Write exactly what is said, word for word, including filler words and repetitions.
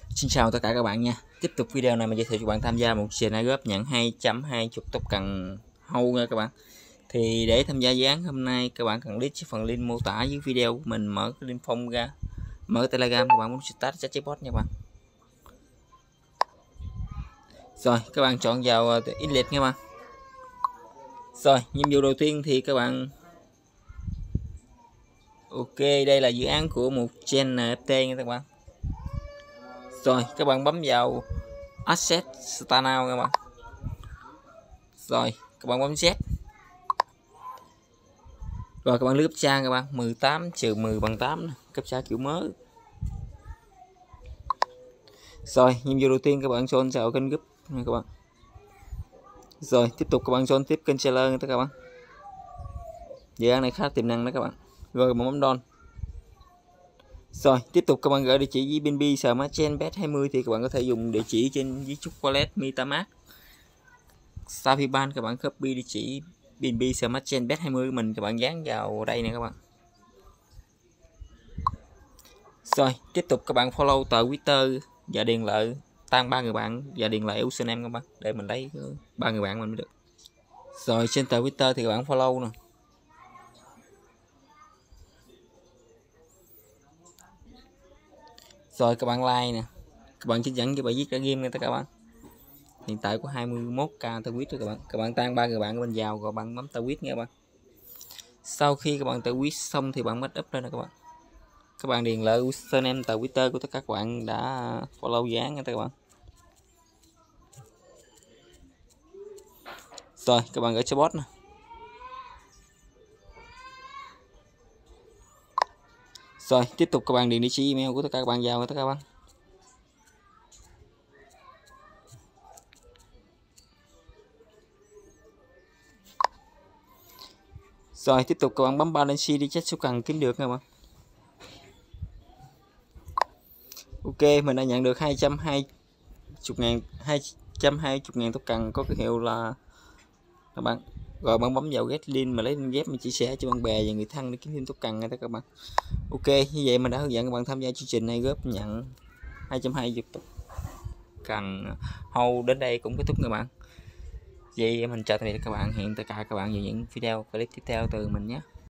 Xin chào tất cả các bạn nha. Tiếp tục video này mình giới thiệu cho bạn tham gia một sàn góp nhận hai trăm hai mươi token hâu nha các bạn. Thì để tham gia dự án hôm nay các bạn cần click phần link mô tả dưới video của mình, mở cái link phong ra, mở Telegram các bạn muốn start chat chatbot nha các bạn. Rồi các bạn chọn vào inlet nha các bạn. Rồi nhiệm vụ đầu tiên thì các bạn ok, đây là dự án của một chain en ép tê nha các bạn. Rồi các bạn bấm vào Asset Start Now các bạn. Rồi các bạn bấm Z. Rồi các bạn lướt captcha các bạn, mười tám trừ mười bằng tám, captcha kiểu mới. Rồi nhiệm vụ đầu tiên các bạn chọn vào kênh group nha các bạn. Rồi tiếp tục các bạn chọn tiếp kênh seller nha các bạn. Dự án này khá tiềm năng đó các bạn. Rồi các bạn bấm down. Rồi tiếp tục các bạn gửi địa chỉ với bê en bê Smart Chain bet hai mươi thì các bạn có thể dùng địa chỉ trên ví trúc wallet MetaMask. Saviban các bạn copy địa chỉ bê en bê Smart Chain bet hai mươi của mình, các bạn dán vào đây nè các bạn. Rồi tiếp tục các bạn follow tờ Twitter và điền lại tăng ba người bạn và điền lại username các bạn để mình lấy ba người bạn mình mới được. Rồi trên tờ Twitter thì các bạn follow nè. Rồi các bạn like nè, các bạn chỉ dẫn cho bài viết ra game nha các bạn. Hiện tại có hai mươi mốt k tờ tweet rồi các bạn. Các bạn tăng ba người bạn bên vào rồi bạn bấm tờ tweet nha các bạn. Sau khi các bạn tờ tweet xong thì bạn bắt up lên nè các bạn. Các bạn điền lại username tờ Twitter của tất cả các bạn đã follow dự án nha các bạn. Rồi các bạn gửi cho bot nè. Rồi tiếp tục các bạn điền địa chỉ email của tất cả các bạn vào tất cả các bạn. Rồi tiếp tục các bạn bấm balance đi check số cần kiếm được nha các bạn. Ok, mình đã nhận được hai trăm hai mươi ngàn hai trăm hai mươi ngàn token có cái hiệu là các bạn. Rồi bạn bấm vào get link mà lấy link ghép mình chia sẻ cho bạn bè và người thân để kiếm thêm token nha các bạn. Ok, như vậy mình đã hướng dẫn các bạn tham gia chương trình này góp nhận hai trăm hai mươi token hâu đến đây cũng kết thúc các bạn. Vậy mình chào tạm biệt các bạn, hẹn tất cả các bạn vào những video clip tiếp theo từ mình nhé.